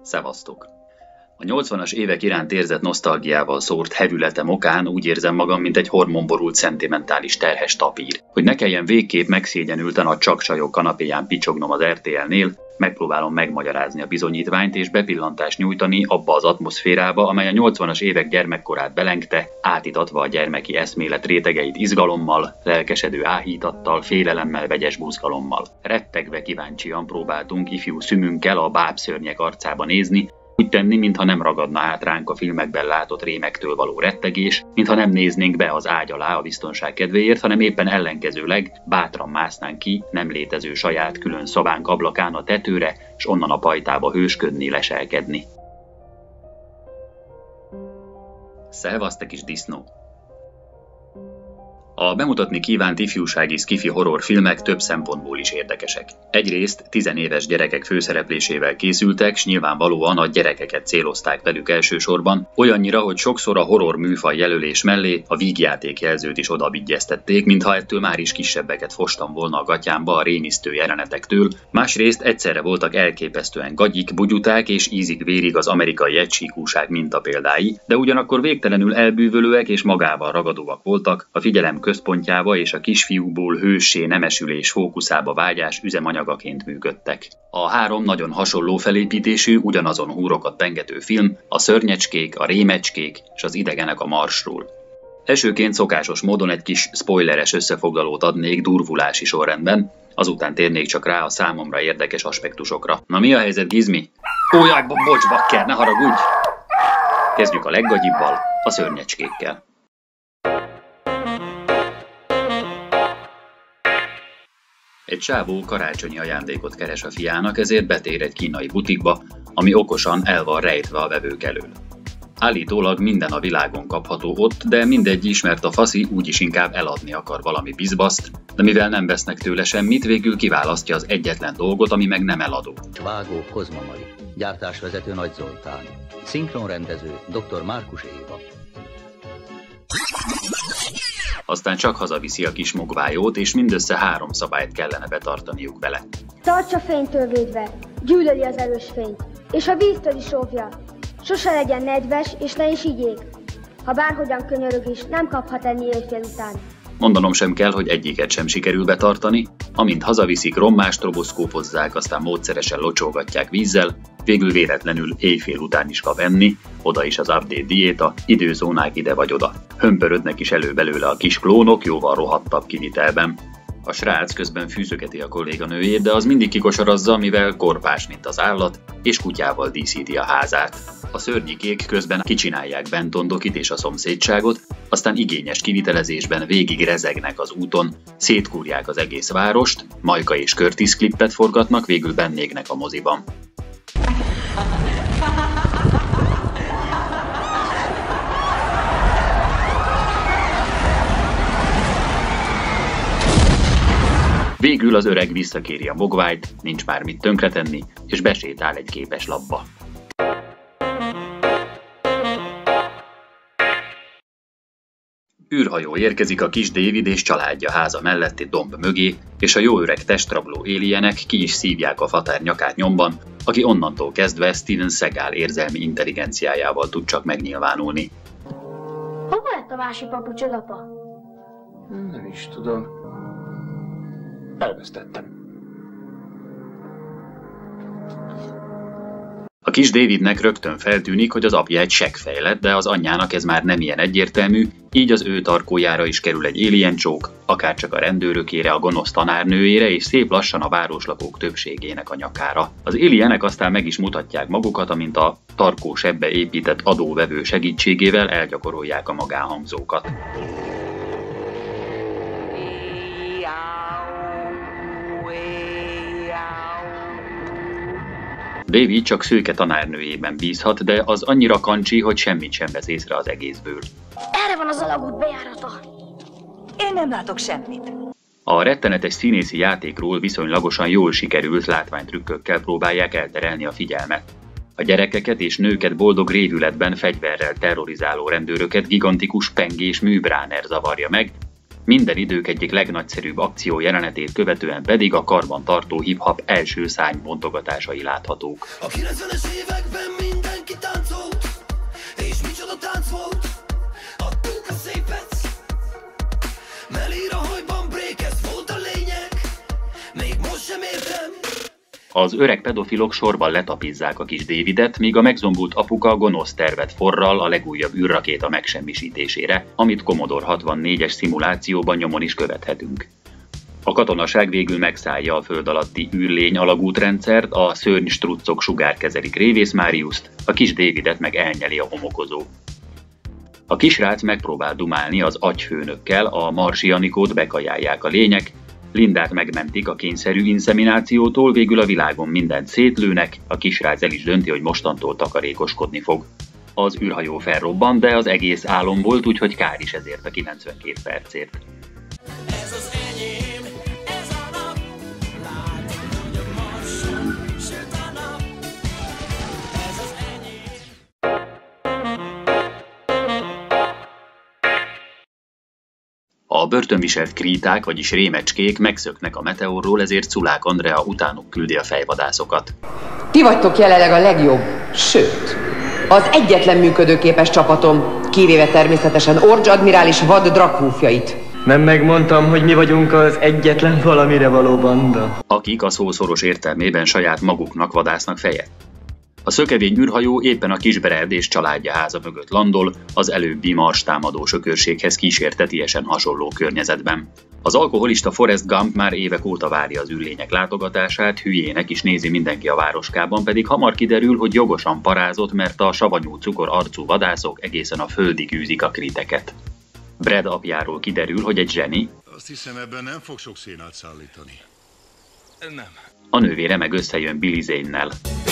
Szevasztok! A 80-as évek iránt érzett nosztalgiával szórt hevületem okán úgy érzem magam, mint egy hormonborult szentimentális terhes tapír. Hogy ne kelljen végképp megszégyenülten a csakcsajok kanapéján picsognom az RTL-nél, megpróbálom megmagyarázni a bizonyítványt és bepillantást nyújtani abba az atmoszférába, amely a 80-as évek gyermekkorát belengte, átítatva a gyermeki eszmélet rétegeit izgalommal, lelkesedő áhítattal, félelemmel, vegyes buzgalommal. Rettegve kíváncsian próbáltunk ifjú szümünkkel a bábszörnyek arcába nézni, úgy tenni, mintha nem ragadna át ránk a filmekben látott rémektől való rettegés, mintha nem néznénk be az ágy alá a biztonság kedvéért, hanem éppen ellenkezőleg bátran másznánk ki nem létező saját külön szobánk ablakán a tetőre, s onnan a pajtába hősködni, leselkedni. Szevasz, te kis disznó! A bemutatni kívánt ifjúsági szkifi horrorfilmek több szempontból is érdekesek. Egyrészt 10 éves gyerekek főszereplésével készültek, s nyilvánvalóan a gyerekeket célozták velük elsősorban, olyannyira, hogy sokszor a horror műfaj jelölés mellé a vígjáték jelzőt is odabigyeztették, mintha ettől már is kisebbeket fostam volna a gatyámba a rémisztő jelenetektől. Másrészt egyszerre voltak elképesztően gagyik, bugyuták és ízig-vérig az amerikai egysíkúság mintapéldái, de ugyanakkor végtelenül elbűvölőek és magával ragadóak voltak, a figyelem központjába és a kisfiúkból hőssé nemesülés fókuszába vágyás üzemanyagaként működtek. A 3 nagyon hasonló felépítésű, ugyanazon húrokat pengető film, a Szörnyecskék, a Rémecskék és az Idegenek a Marsról. Elsőként szokásos módon egy kis spoileres összefoglalót adnék durvulási sorrendben, azután térnék csak rá a számomra érdekes aspektusokra. Na, mi a helyzet, Gizmi? Ó, jaj, bocs, bakker, ne haragudj! Kezdjük a leggagyibbal, a Szörnyecskékkel. Egy csávó karácsonyi ajándékot keres a fiának, ezért betér egy kínai butikba, ami okosan el van rejtve a vevők elől. Állítólag minden a világon kapható ott, de mindegy is, mert a faszi úgyis inkább eladni akar valami bizbaszt, de mivel nem vesznek tőle semmit, végül kiválasztja az egyetlen dolgot, ami meg nem eladó. Vágó Kozma Mari, gyártásvezető Nagy Zoltán, szinkronrendező Dr. Márkus Éva. Aztán csak hazaviszi a kis mogvájót, és mindössze 3 szabályt kellene betartaniuk vele. Tartsa fénytől védve, gyűlöli az erős fényt, és a víztől is óvja. Sose legyen nedves, és ne is igyék. Ha bárhogyan könyörög is, nem kaphat enni éjfél után. Mondanom sem kell, hogy egyiket sem sikerül betartani, amint hazaviszik, rommást roboszkópozzák, aztán módszeresen locsolgatják vízzel, végül véletlenül éjfél után is kap enni, oda is az update diéta, időzónák ide vagy oda. Hömpörödnek is elő belőle a kis klónok, jóval rohadtabb kivitelben. A srác közben fűzögeti a kolléganőjét, de az mindig kikosarazza, mivel korpás, mint az állat, és kutyával díszíti a házát. A szörnyikék közben kicsinálják Bentondokit és a szomszédságot, aztán igényes kivitelezésben végig rezegnek az úton, szétkúrják az egész várost, Majka és Curtis klippet forgatnak, végül bennégnek a moziban. Végül az öreg visszakéri a mogványt, nincs már mit tönkretenni, és besétál egy képes labba. Űrhajó érkezik a kis David és családja háza melletti domb mögé, és a jó öreg testrabló alienek ki is szívják a fatár nyakát nyomban, aki onnantól kezdve Steven Seagal érzelmi intelligenciájával tud csak megnyilvánulni. Hova lett a másik papucsod, apa? Nem is tudom. Elvesztettem. A kis Davidnek rögtön feltűnik, hogy az apja egy seggfej lett, de az anyjának ez már nem ilyen egyértelmű, így az ő tarkójára is kerül egy alien csók, akárcsak a rendőrökére, a gonosz tanárnőjére, és szép lassan a városlakók többségének a nyakára. Az alienek aztán meg is mutatják magukat, amint a tarkó sebbe épített adóvevő segítségével elgyakorolják a magánhangzókat. David csak szőke tanárnőjében bízhat, de az annyira kancsi, hogy semmit sem vesz észre az egészből. Erre van az alagút bejárata. Én nem látok semmit. A rettenetes színészi játékról viszonylagosan jól sikerült látványtrükkökkel próbálják elterelni a figyelmet. A gyerekeket és nőket boldog révületben fegyverrel terrorizáló rendőröket gigantikus pengés műbráner zavarja meg, Minden idők egyik legnagyszerűbb akció jelenetét követően pedig a karban tartó hip-hop első szárnybontogatásai láthatók. A 90-es években mindenki táncolt, és micsoda tánc volt, adtuk a szépet. Melír a hajban break, ez volt a lényeg, még most sem értem. Az öreg pedofilok sorban letapizzák a kis Davidet, míg a megzombult apuka gonosz tervet forral a legújabb űrrakéta megsemmisítésére, amit Commodore 64-es szimulációban nyomon is követhetünk. A katonaság végül megszállja a föld alatti űrlény alagútrendszert, a szörnystruccok sugárkezelik Révész Máriuszt, a kis Davidet meg elnyeli a homokozó. A kisrác megpróbál dumálni az agyfőnökkel, a Marsi Anikót bekajálják a lények, Lindát megmentik a kényszerű inszeminációtól, végül a világon mindent szétlőnek, a kisrác el is dönti, hogy mostantól takarékoskodni fog. Az űrhajó felrobban, de az egész álom volt, úgyhogy kár is ezért a 92 percért. Ez az enyém, ez a nap, látom, hogy a Marson süt a nap. Ez az enyém. A börtönviselt kríták, vagyis rémecskék megszöknek a meteorról, ezért Szulák Andrea utánuk küldi a fejvadászokat. Ti vagytok jelenleg a legjobb, sőt, az egyetlen működőképes csapatom, kivéve természetesen Orcs admirális vad draghúfjait. Nem megmondtam, hogy mi vagyunk az egyetlen valamire való banda. Akik a szó szoros értelmében saját maguknak vadásznak fejet. A szökevény űrhajó éppen a kis Brad és családja háza mögött landol, az előbbi Mars támadó sökörséghez kísértetiesen hasonló környezetben. Az alkoholista Forrest Gump már évek óta várja az űrlények látogatását, hülyének is nézi mindenki a városkában, pedig hamar kiderül, hogy jogosan parázott, mert a savanyú cukor arcú vadászok egészen a földig űzik a kriteket. Brad apjáról kiderül, hogy egy zseni. Azt hiszem, ebben nem fog sok szénát szállítani. Nem. A nővére meg összejön Billy Zane-nel.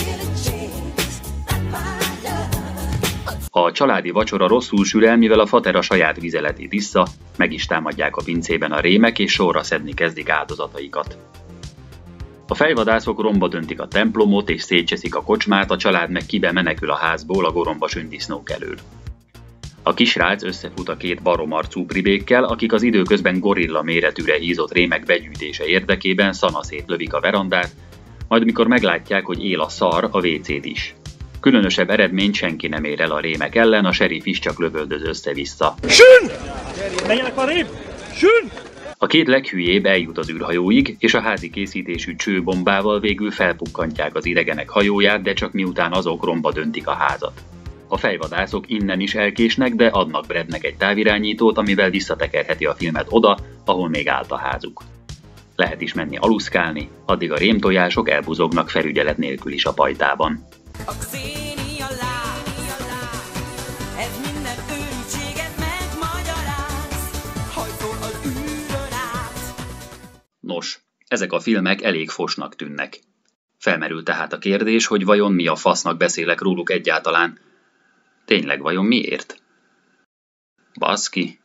A családi vacsora rosszul sül el, mivel a fater a saját vizeletét issza, meg is támadják a pincében a rémek, és sorra szedni kezdik áldozataikat. A fejvadászok romba döntik a templomot, és szétcseszik a kocsmát, a család meg kibe menekül a házból a goromba sündisznók elől. A kisrác összefut a két baromarcú pribékkel, akik az időközben gorilla méretűre hízott rémek begyűjtése érdekében szanaszét lövik a verandát, majd mikor meglátják, hogy él a szar, a WC-t is. Különösebb eredményt senki nem ér el a rémek ellen, a sheriff is csak lövöldöz össze-vissza. Sün! Menjenek a rém! Sün! A két leghülyébb eljut az űrhajóig, és a házi készítésű csőbombával végül felpukkantják az idegenek hajóját, de csak miután azok romba döntik a házat. A fejvadászok innen is elkésnek, de adnak Bradnek egy távirányítót, amivel visszatekerheti a filmet oda, ahol még állt a házuk. Lehet is menni aluszkálni, addig a rémtojások elbuzognak felügyelet nélkül is a pajtában. A Xenia láz, ez minden őrültséget megmagyaráz, hajtol az űrön át. Nos, ezek a filmek elég fosnak tűnnek. Felmerül tehát a kérdés, hogy vajon mi a fasznak beszélek róluk egyáltalán. Tényleg vajon miért? Baszki.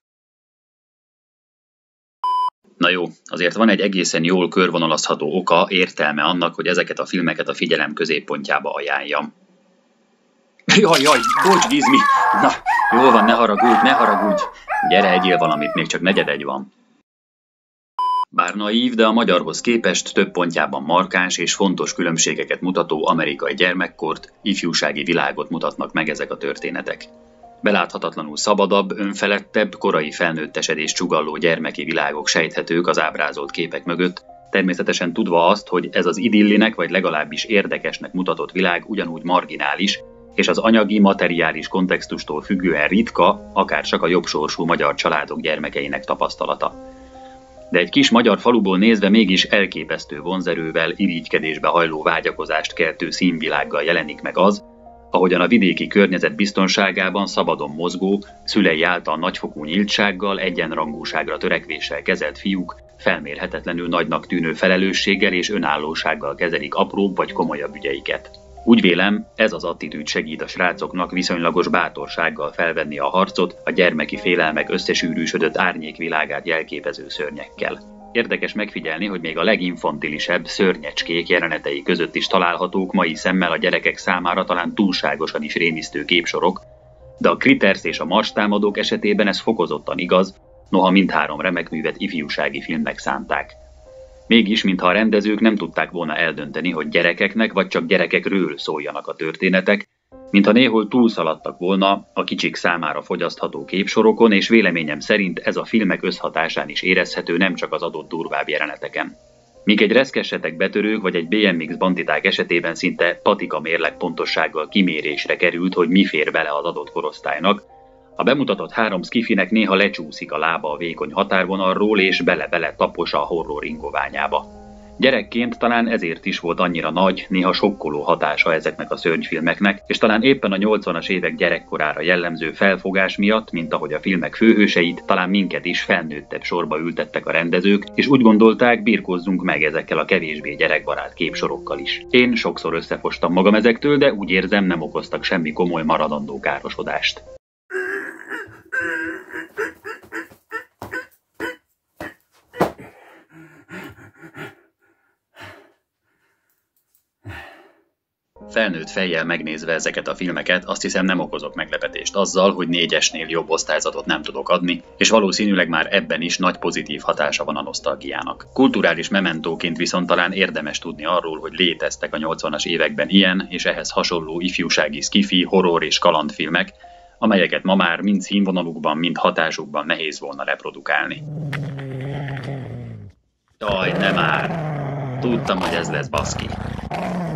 Na jó, azért van egy egészen jól körvonalazható oka, értelme annak, hogy ezeket a filmeket a figyelem középpontjába ajánljam. Jaj, bocs, Gizmi! Na, jól van, ne haragudj! Gyere, egyél valamit, még csak negyedegy van. Bár naív, de a magyarhoz képest több pontjában markáns és fontos különbségeket mutató amerikai gyermekkort, ifjúsági világot mutatnak meg ezek a történetek. Beláthatatlanul szabadabb, önfelettebb, korai felnőttesedés csugalló gyermeki világok sejthetők az ábrázolt képek mögött, természetesen tudva azt, hogy ez az idillinek vagy legalábbis érdekesnek mutatott világ ugyanúgy marginális, és az anyagi, materiális kontextustól függően ritka, akárcsak a jobbsorsú magyar családok gyermekeinek tapasztalata. De egy kis magyar faluból nézve mégis elképesztő vonzerővel, irigykedésbe hajló vágyakozást keltő színvilággal jelenik meg az, ahogyan a vidéki környezet biztonságában szabadon mozgó, szülei által nagyfokú nyíltsággal, egyenrangúságra törekvéssel kezelt fiúk felmérhetetlenül nagynak tűnő felelősséggel és önállósággal kezelik apróbb vagy komolyabb ügyeiket. Úgy vélem, ez az attitűd segít a srácoknak viszonylagos bátorsággal felvenni a harcot a gyermeki félelmek összesűrűsödött árnyékvilágát jelképező szörnyekkel. Érdekes megfigyelni, hogy még a leginfantilisebb szörnyecskék jelenetei között is találhatók mai szemmel a gyerekek számára talán túlságosan is rémisztő képsorok, de a Critters és a Mars támadók esetében ez fokozottan igaz, noha mindhárom remek művet ifjúsági filmnek szánták. Mégis, mintha a rendezők nem tudták volna eldönteni, hogy gyerekeknek vagy csak gyerekekről szóljanak a történetek, mintha néhol túlszaladtak volna a kicsik számára fogyasztható képsorokon, és véleményem szerint ez a filmek összhatásán is érezhető, nem csak az adott durvább jeleneteken. Míg egy reszkesetek betörők vagy egy BMX banditák esetében szinte patika mérleg pontossággal kimérésre került, hogy mi fér bele az adott korosztálynak, a bemutatott 3 skifinek néha lecsúszik a lába a vékony határvonalról, és bele-bele tapos a horror ingoványába. Gyerekként talán ezért is volt annyira nagy, néha sokkoló hatása ezeknek a szörnyfilmeknek, és talán éppen a 80-as évek gyerekkorára jellemző felfogás miatt, mint ahogy a filmek főhőseit, talán minket is felnőttebb sorba ültettek a rendezők, és úgy gondolták, birkózzunk meg ezekkel a kevésbé gyerekbarát képsorokkal is. Én sokszor összefostam magam ezektől, de úgy érzem, nem okoztak semmi komoly maradandó károsodást. Felnőtt fejjel megnézve ezeket a filmeket, azt hiszem nem okozok meglepetést azzal, hogy 4-esnél jobb osztályzatot nem tudok adni, és valószínűleg már ebben is nagy pozitív hatása van a nosztalgiának. Kulturális mementóként viszont talán érdemes tudni arról, hogy léteztek a 80-as években ilyen és ehhez hasonló ifjúsági skifi, horror és kalandfilmek, amelyeket ma már mind színvonalukban, mind hatásukban nehéz volna reprodukálni. Jaj, ne már! Tudtam, hogy ez lesz, baszki!